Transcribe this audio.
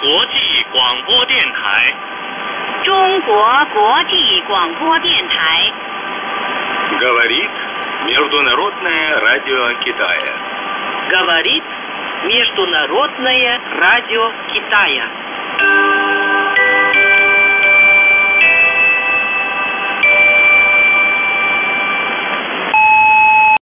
国际广播电台。 中国国际广播电台。 Говорит Международное радио Китая. Говорит Международное радио Китая.